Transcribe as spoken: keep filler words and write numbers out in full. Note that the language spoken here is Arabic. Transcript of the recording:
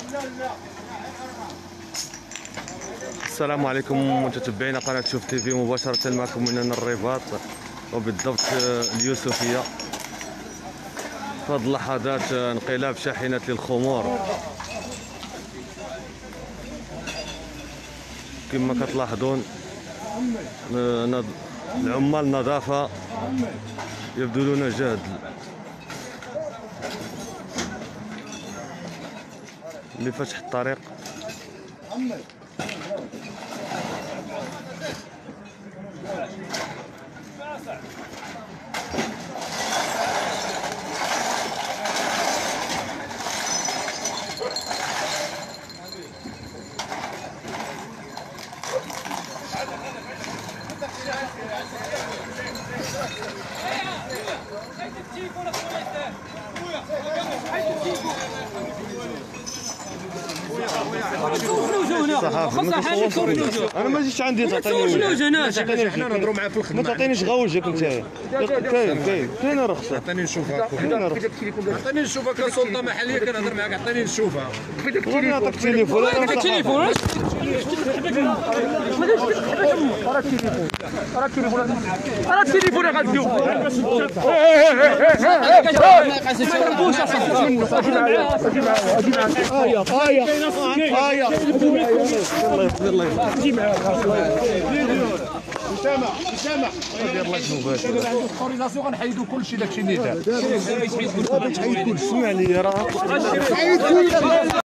السلام عليكم متتبعين قناة شوف تي في، مباشرة معكم من هنا الرباط وبالضبط اليوسفية. في هذه اللحظات انقلاب شاحنات للخمور كما كتلاحظون. العمال النظافة يبذلون جهد لفتح الطريق. انا ما جيتش عندي تعطيني، حنا نهضروا معاه في الخدمه. ما تعطينيش غوجك انت. كاين كاين كاين رخصه. عطيني نشوفها. عطيني نشوفها كسلطه محليه كنهضر معاك. عطيني نشوفها. غادي نعطيك التليفون. عطيك التليفون. راه التليفون راه التليفون غاديو. الله يحفظ الله يحفظ. اسامه اسامه يلاه شوف عنده اوتوريزاسيون غنحيدو كلشي داكشي اللي دار. غادي تحيد كلشي. اسمع لي راه